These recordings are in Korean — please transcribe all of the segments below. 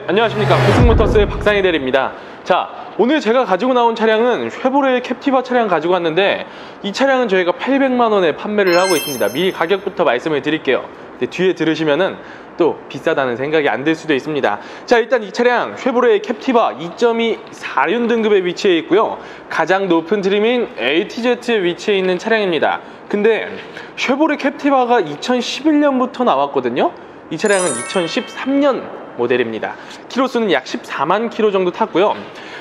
안녕하십니까, 고승모터스의 박상희 대리입니다. 자, 오늘 제가 가지고 나온 차량은 쉐보레 캡티바 차량 가지고 왔는데, 이 차량은 저희가 800만원에 판매를 하고 있습니다. 미리 가격부터 말씀을 드릴게요. 근데 뒤에 들으시면은 또 비싸다는 생각이 안 들 수도 있습니다. 자, 일단 이 차량 쉐보레 캡티바 2.2 4륜 등급에 위치해 있고요, 가장 높은 트림인 ATZ에 위치해 있는 차량입니다. 근데 쉐보레 캡티바가 2011년부터 나왔거든요. 이 차량은 2013년 모델입니다. 키로수는 약 14만 킬로 정도 탔고요.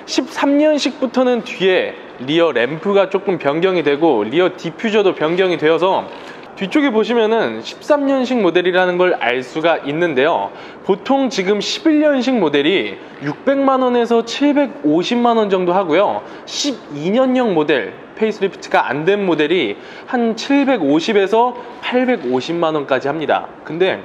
13년식부터는 뒤에 리어 램프가 조금 변경이 되고 리어 디퓨저도 변경이 되어서 뒤쪽에 보시면은 13년식 모델이라는 걸 알 수가 있는데요. 보통 지금 11년식 모델이 600만원에서 750만원 정도 하고요, 12년형 모델 페이스리프트가 안 된 모델이 한 750에서 850만원까지 합니다. 근데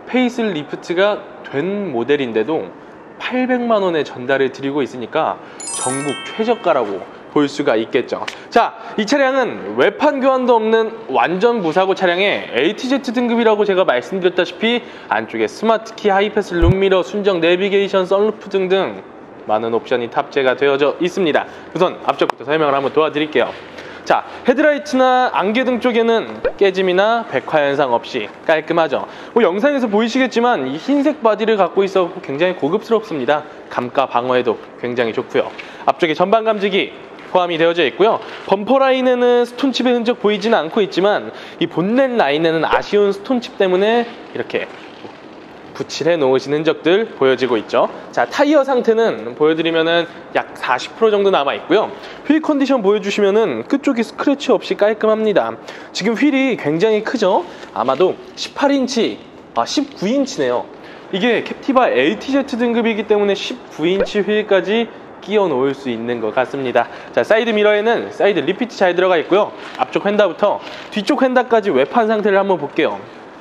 페이스리프트가 된 모델인데도 800만원에 전달을 드리고 있으니까 전국 최저가라고 볼 수가 있겠죠. 자, 이 차량은 외판 교환도 없는 완전 무사고 차량에 ATZ 등급이라고 제가 말씀드렸다시피 안쪽에 스마트키, 하이패스 룸미러, 순정 내비게이션, 썬루프 등등 많은 옵션이 탑재가 되어져 있습니다. 우선 앞쪽부터 설명을 한번 도와드릴게요. 자, 헤드라이트나 안개등 쪽에는 깨짐이나 백화 현상 없이 깔끔하죠. 영상에서 보이시겠지만 이 흰색 바디를 갖고 있어 굉장히 고급스럽습니다. 감가 방어에도 굉장히 좋고요. 앞쪽에 전방 감지기 포함이 되어져 있고요. 범퍼 라인에는 스톤칩의 흔적 보이지는 않고 있지만 이 본넷 라인에는 아쉬운 스톤칩 때문에 이렇게 붙일해 놓으신 흔적들 보여지고 있죠. 자, 타이어 상태는 보여드리면은 약 40% 정도 남아 있고요. 휠 컨디션 보여주시면은 끝쪽이 스크래치 없이 깔끔합니다. 지금 휠이 굉장히 크죠. 아마도 18인치, 19인치네요. 이게 캡티바 ATZ 등급이기 때문에 19인치 휠까지 끼워 놓을 수 있는 것 같습니다. 자, 사이드 미러에는 사이드 리피트 잘 들어가 있고요. 앞쪽 휀다부터 뒤쪽 휀다까지 외판 상태를 한번 볼게요.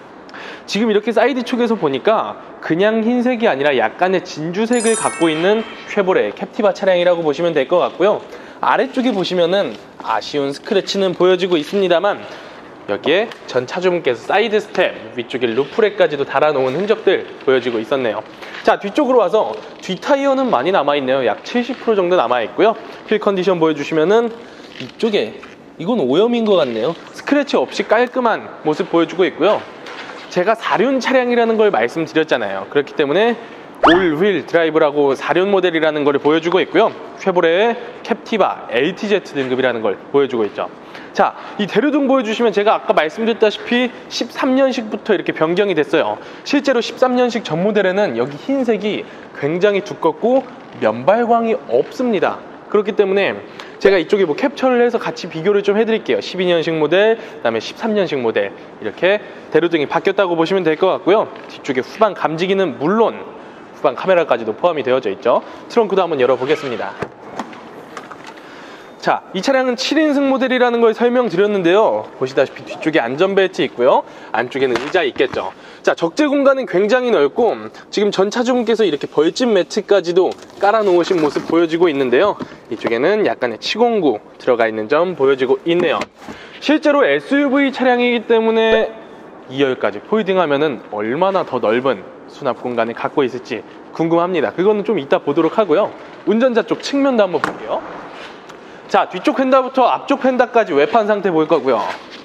지금 이렇게 사이드 쪽에서 보니까 그냥 흰색이 아니라 약간의 진주색을 갖고 있는 쉐보레 캡티바 차량이라고 보시면 될 것 같고요. 아래쪽에 보시면은 아쉬운 스크래치는 보여지고 있습니다만 여기에 전 차주분께서 사이드 스텝, 위쪽에 루프렉까지도 달아놓은 흔적들 보여지고 있었네요. 자, 뒤쪽으로 와서 뒷타이어는 많이 남아있네요. 약 70% 정도 남아있고요. 휠 컨디션 보여주시면은 이쪽에 이건 오염인 것 같네요. 스크래치 없이 깔끔한 모습 보여주고 있고요. 제가 4륜 차량이라는 걸 말씀드렸잖아요. 그렇기 때문에 올휠 드라이브라고 4륜 모델이라는 걸 보여주고 있고요. 쉐보레의 캡티바 ATZ 등급이라는 걸 보여주고 있죠. 자, 이 대류등 보여주시면 제가 아까 말씀드렸다시피 13년식부터 이렇게 변경이 됐어요. 실제로 13년식 전 모델에는 여기 흰색이 굉장히 두껍고 면발광이 없습니다. 그렇기 때문에 제가 이쪽에 캡처를 해서 같이 비교를 좀 해드릴게요. 12년식 모델, 그 다음에 13년식 모델, 이렇게 대류등이 바뀌었다고 보시면 될 것 같고요. 뒤쪽에 후방 감지기는 물론 후방 카메라까지도 포함이 되어져 있죠. 트렁크도 한번 열어보겠습니다. 자, 이 차량은 7인승 모델이라는 걸 설명드렸는데요. 보시다시피 뒤쪽에 안전벨트 있고요, 안쪽에는 의자 있겠죠. 자, 적재 공간은 굉장히 넓고 지금 전 차주분께서 이렇게 벌집 매트까지도 깔아 놓으신 모습 보여지고 있는데요. 이쪽에는 약간의 치공구 들어가 있는 점 보여지고 있네요. 실제로 SUV 차량이기 때문에 2열까지 폴딩하면은 얼마나 더 넓은 수납 공간을 갖고 있을지 궁금합니다. 그거는 좀 이따 보도록 하고요. 운전자 쪽 측면도 한번 볼게요. 자, 뒤쪽 휀다부터 앞쪽 휀다까지 외판 상태 볼 거고요.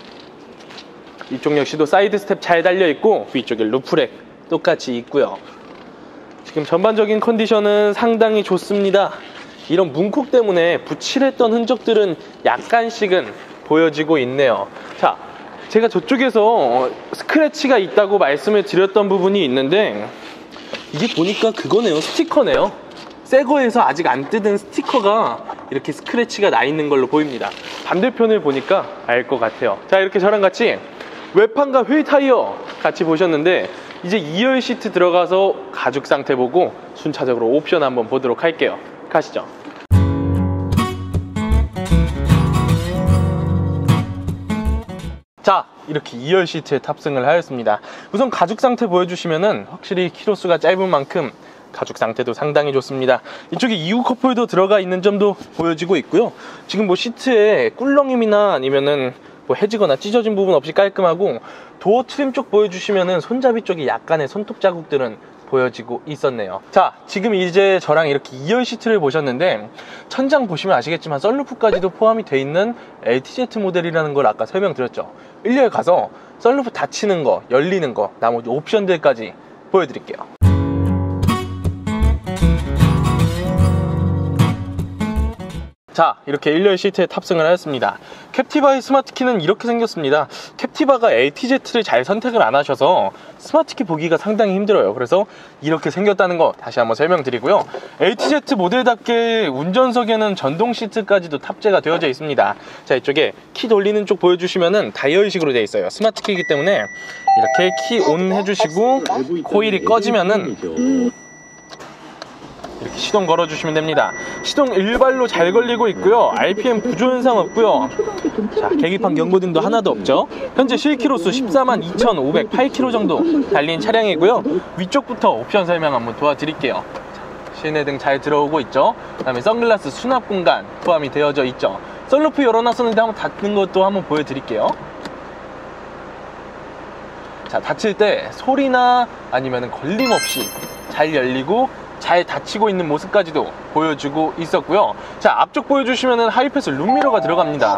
이쪽 역시도 사이드 스텝 잘 달려있고 위쪽에 루프렉 똑같이 있고요. 지금 전반적인 컨디션은 상당히 좋습니다. 이런 문콕 때문에 붙일했던 흔적들은 약간씩은 보여지고 있네요. 자, 제가 저쪽에서 스크래치가 있다고 말씀을 드렸던 부분이 있는데 이게 보니까 그거네요. 스티커네요. 새 거에서 아직 안 뜯은 스티커가 이렇게 스크래치가 나 있는 걸로 보입니다. 반대편을 보니까 알 것 같아요. 자, 이렇게 저랑 같이 외판과 휠 타이어 같이 보셨는데 이제 2열 시트 들어가서 가죽 상태 보고 순차적으로 옵션 한번 보도록 할게요. 가시죠. 자, 이렇게 2열 시트에 탑승을 하였습니다. 우선 가죽 상태 보여주시면은 확실히 키로수가 짧은 만큼 가죽 상태도 상당히 좋습니다. 이쪽에 2구 컵홀더 들어가 있는 점도 보여지고 있고요. 지금 시트에 꿀렁임이나 아니면은 해지거나 찢어진 부분 없이 깔끔하고, 도어 트림 쪽 보여주시면은 손잡이 쪽에 약간의 손톱 자국들은 보여지고 있었네요. 자, 지금 이제 저랑 이렇게 2열 시트를 보셨는데 천장 보시면 아시겠지만 썬루프까지도 포함이 돼 있는 LTZ 모델이라는 걸 아까 설명드렸죠. 1열 가서 썬루프 닫히는 거, 열리는 거, 나머지 옵션들까지 보여드릴게요. 자, 이렇게 1열 시트에 탑승을 하였습니다. 캡티바의 스마트키는 이렇게 생겼습니다. 캡티바가 LTZ를 잘 선택을 안 하셔서 스마트키 보기가 상당히 힘들어요. 그래서 이렇게 생겼다는 거 다시 한번 설명드리고요. LTZ 모델답게 운전석에는 전동 시트까지도 탑재가 되어져 있습니다. 자, 이쪽에 키 돌리는 쪽 보여주시면은 다이얼식으로 되어 있어요. 스마트키이기 때문에 이렇게 키 온 해주시고 코일이 꺼지면은 이렇게 시동 걸어주시면 됩니다. 시동 일발로 잘 걸리고 있고요. RPM 구조 현상 없고요. 자, 계기판 경고등도 하나도 없죠. 현재 실키로수 142,508km 정도 달린 차량이고요. 위쪽부터 옵션 설명 한번 도와드릴게요. 시내등 잘 들어오고 있죠. 그 다음에 선글라스 수납 공간 포함이 되어져 있죠. 썬루프 열어놨었는데 한번 닫는 것도 한번 보여드릴게요. 자, 닫힐 때 소리나 아니면 걸림없이 잘 열리고 잘 닫히고 있는 모습까지도 보여주고 있었고요. 자, 앞쪽 보여주시면은 하이패스 룸미러가 들어갑니다.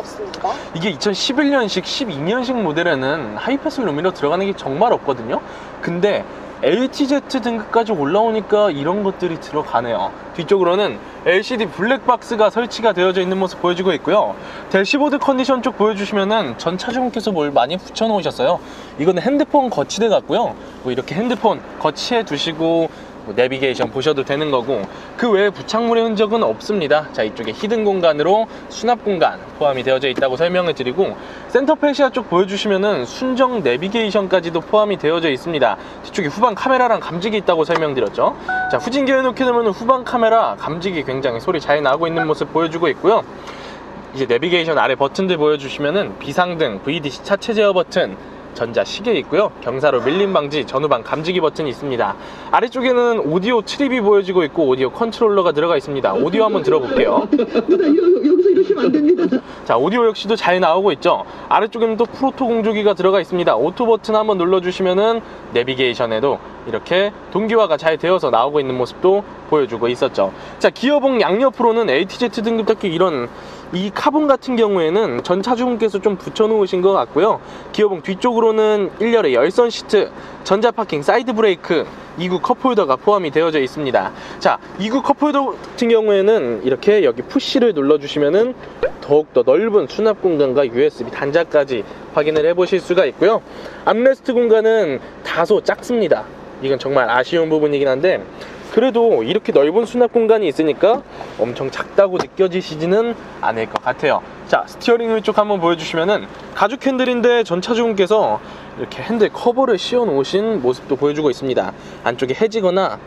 이게 2011년식, 12년식 모델에는 하이패스 룸미러 들어가는 게 정말 없거든요. 근데 LTZ 등급까지 올라오니까 이런 것들이 들어가네요. 뒤쪽으로는 LCD 블랙박스가 설치가 되어져 있는 모습 보여주고 있고요. 대시보드 컨디션 쪽 보여주시면은 전 차주분께서 뭘 많이 붙여놓으셨어요. 이거는 핸드폰 거치대 같고요. 뭐 이렇게 핸드폰 거치해 두시고 내비게이션 보셔도 되는 거고, 그 외에 부착물의 흔적은 없습니다. 자, 이쪽에 히든 공간으로 수납 공간 포함이 되어져 있다고 설명을 드리고, 센터 페시아 쪽 보여주시면은 순정 내비게이션까지도 포함이 되어져 있습니다. 뒤쪽에 후방 카메라랑 감지기 있다고 설명드렸죠. 자, 후진기 해놓게 되면 후방 카메라 감지기 굉장히 소리 잘 나고 있는 모습 보여주고 있고요. 이제 내비게이션 아래 버튼들 보여주시면은 비상등, VDC 차체 제어 버튼, 전자 시계 있고요. 경사로 밀림 방지, 전후방 감지기 버튼이 있습니다. 아래쪽에는 오디오 트립이 보여지고 있고 오디오 컨트롤러가 들어가 있습니다. 오디오 한번 들어볼게요. 여기서 이러시면 안 됩니다. 자, 오디오 역시도 잘 나오고 있죠. 아래쪽에는 또 프로토 공조기가 들어가 있습니다. 오토 버튼 한번 눌러주시면은 내비게이션에도 이렇게 동기화가 잘 되어서 나오고 있는 모습도 보여주고 있었죠. 자, 기어봉 양옆으로는 LTZ 등급답게 이런 이 카본 같은 경우에는 전 차주분께서 좀 붙여놓으신 것 같고요. 기어봉 뒤쪽으로는 1열의 열선 시트, 전자파킹, 사이드 브레이크, 2구 컵홀더가 포함이 되어져 있습니다. 자, 2구 컵홀더 같은 경우에는 이렇게 여기 푸시를 눌러주시면은 더욱더 넓은 수납 공간과 USB 단자까지 확인을 해보실 수가 있고요. 암레스트 공간은 다소 작습니다. 이건 정말 아쉬운 부분이긴 한데, 그래도 이렇게 넓은 수납 공간이 있으니까 엄청 작다고 느껴지시지는 않을 것 같아요. 자, 스티어링 휠 쪽 한번 보여주시면은 가죽 핸들인데 전 차주분께서 이렇게 핸들 커버를 씌워 놓으신 모습도 보여주고 있습니다. 안쪽에 해지거나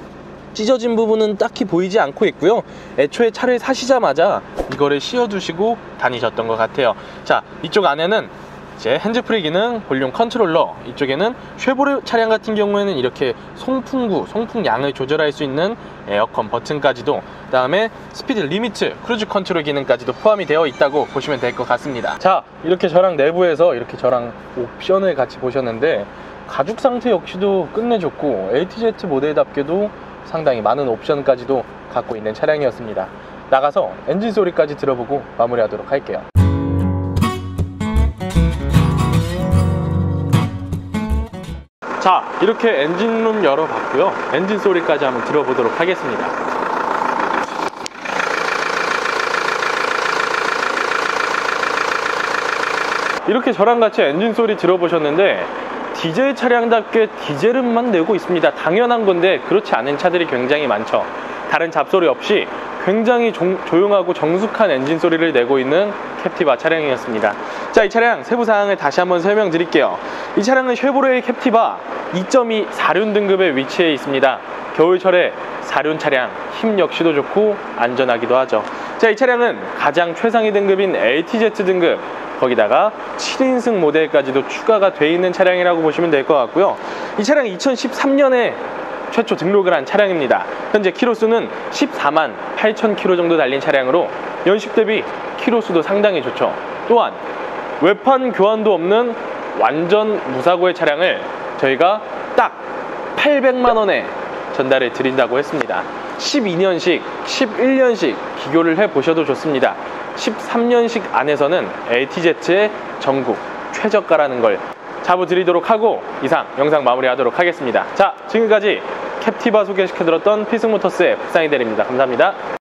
찢어진 부분은 딱히 보이지 않고 있고요. 애초에 차를 사시자마자 이거를 씌워 두시고 다니셨던 것 같아요. 자, 이쪽 안에는 이제 핸즈프리 기능, 볼륨 컨트롤러, 이쪽에는 쉐보레 차량 같은 경우에는 이렇게 송풍구, 송풍량을 조절할 수 있는 에어컨 버튼까지도, 그 다음에 스피드 리미트, 크루즈 컨트롤 기능까지도 포함이 되어 있다고 보시면 될 것 같습니다. 자, 이렇게 저랑 내부에서 이렇게 저랑 옵션을 같이 보셨는데 가죽 상태 역시도 끝내줬고 LTZ 모델답게도 상당히 많은 옵션까지도 갖고 있는 차량이었습니다. 나가서 엔진 소리까지 들어보고 마무리하도록 할게요. 자, 이렇게 엔진룸 열어봤고요. 엔진 소리까지 한번 들어보도록 하겠습니다. 이렇게 저랑 같이 엔진 소리 들어보셨는데 디젤 차량답게 디젤음만 내고 있습니다. 당연한 건데 그렇지 않은 차들이 굉장히 많죠. 다른 잡소리 없이 굉장히 조용하고 정숙한 엔진 소리를 내고 있는 캡티바 차량이었습니다. 자, 이 차량 세부사항을 다시 한번 설명드릴게요. 이 차량은 쉐보레 캡티바 2.2 4륜 등급에 위치해 있습니다. 겨울철에 4륜 차량 힘 역시도 좋고 안전하기도 하죠. 자, 이 차량은 가장 최상위 등급인 LTZ 등급, 거기다가 7인승 모델까지도 추가가 되어 있는 차량이라고 보시면 될 것 같고요. 이 차량 2013년에 최초 등록을 한 차량입니다. 현재 키로수는 14만 8천 킬로 정도 달린 차량으로 연식 대비 키로수도 상당히 좋죠. 또한 외판 교환도 없는 완전 무사고의 차량을 저희가 딱 800만 원에 전달해 드린다고 했습니다. 12년식, 11년식 비교를 해보셔도 좋습니다. 13년식 안에서는 LTZ의 전국 최저가라는 걸 잡아드리도록 하고 이상 영상 마무리하도록 하겠습니다. 자, 지금까지 캡티바 소개시켜드렸던 필승모터스의 박상희 대리입니다. 감사합니다.